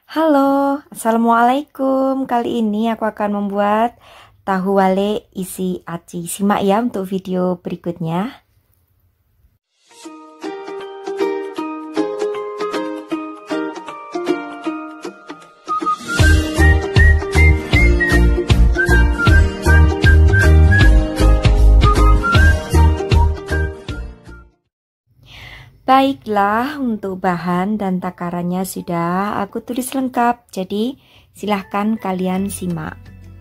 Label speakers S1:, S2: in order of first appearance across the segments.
S1: Halo, Assalamualaikum. Kali ini aku akan membuat tahu wale isi aci. Simak ya untuk video berikutnya. Baiklah, untuk bahan dan takarannya sudah aku tulis lengkap, jadi silahkan kalian simak.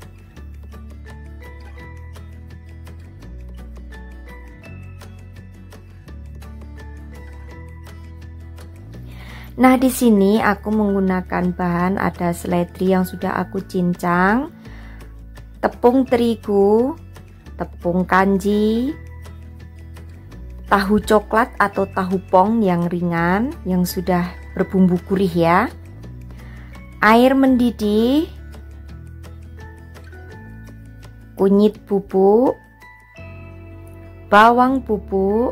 S1: Nah, di sini aku menggunakan bahan ada seledri yang sudah aku cincang, tepung terigu, tepung kanji, tahu coklat atau tahu pong yang ringan yang sudah berbumbu gurih ya, air mendidih, kunyit bubuk, bawang bubuk,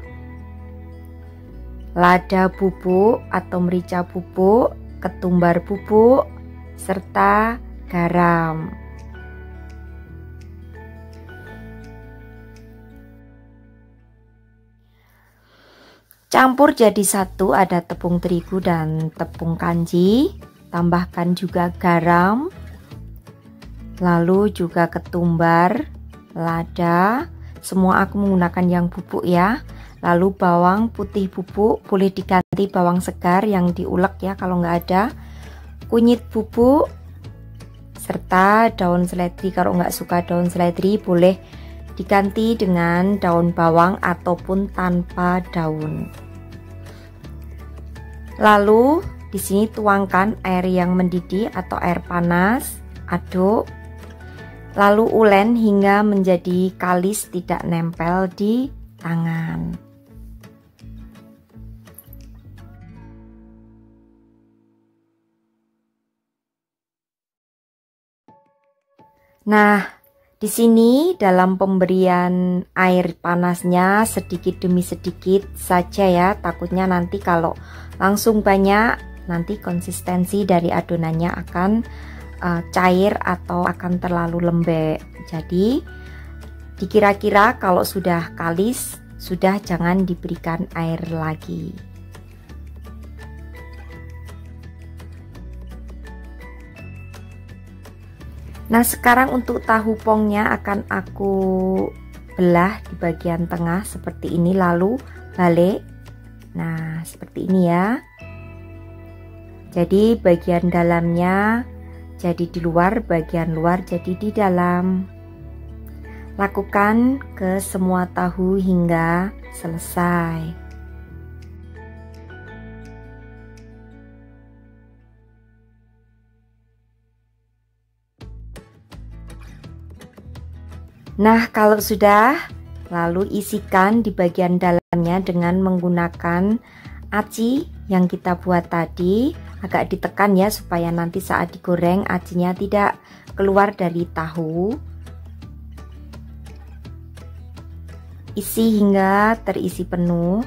S1: lada bubuk atau merica bubuk, ketumbar bubuk, serta garam. Campur jadi satu, ada tepung terigu dan tepung kanji, tambahkan juga garam, lalu juga ketumbar, lada, semua aku menggunakan yang bubuk ya. Lalu bawang putih bubuk, boleh diganti bawang segar yang diulek ya kalau nggak ada, kunyit bubuk, serta daun seledri. Kalau nggak suka daun seledri boleh diganti dengan daun bawang ataupun tanpa daun. Lalu di sini tuangkan air yang mendidih atau air panas, aduk, lalu ulen hingga menjadi kalis, tidak nempel di tangan. Nah, di sini dalam pemberian air panasnya sedikit demi sedikit saja ya, takutnya nanti kalau langsung banyak nanti konsistensi dari adonannya akan cair atau akan terlalu lembek. Jadi dikira-kira kalau sudah kalis, sudah jangan diberikan air lagi. Nah, sekarang untuk tahu pongnya akan aku belah di bagian tengah seperti ini, lalu balik. Nah, seperti ini ya. Jadi bagian dalamnya jadi di luar, bagian luar jadi di dalam. Lakukan ke semua tahu hingga selesai. Nah, kalau sudah, lalu isikan di bagian dalamnya dengan menggunakan aci yang kita buat tadi. Agak ditekan ya supaya nanti saat digoreng acinya tidak keluar dari tahu. Isi hingga terisi penuh.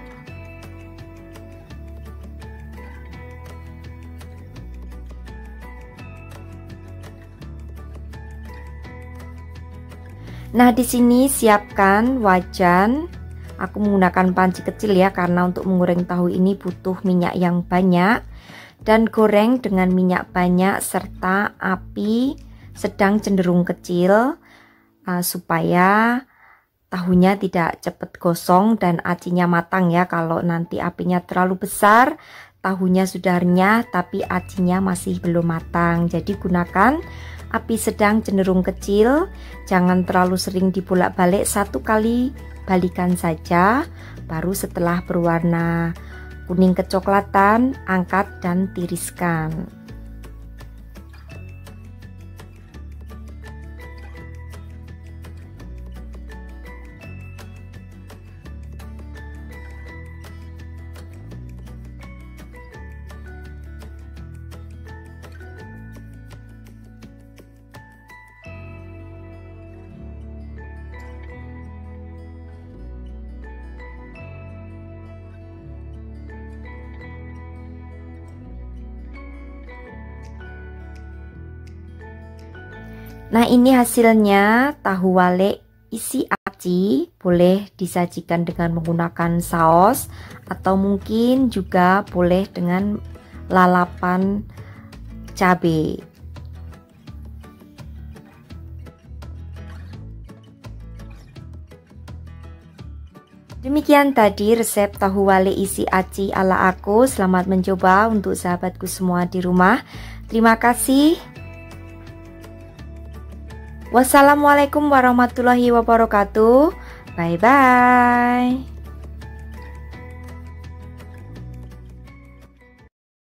S1: Nah, di sini siapkan wajan. Aku menggunakan panci kecil ya, karena untuk menggoreng tahu ini butuh minyak yang banyak. Dan goreng dengan minyak banyak serta api sedang cenderung kecil supaya tahunya tidak cepat gosong dan acinya matang ya. Kalau nanti apinya terlalu besar, tahunya sudah renyah tapi acinya masih belum matang. Jadi gunakan api sedang cenderung kecil, jangan terlalu sering dibolak-balik, satu kali balikan saja. Baru setelah berwarna kuning kecoklatan, angkat dan tiriskan. Nah, ini hasilnya tahu wale isi aci. Boleh disajikan dengan menggunakan saus atau mungkin juga boleh dengan lalapan cabai. Demikian tadi resep tahu wale isi aci ala aku. Selamat mencoba untuk sahabatku semua di rumah. Terima kasih. Wassalamualaikum warahmatullahi wabarakatuh. Bye bye.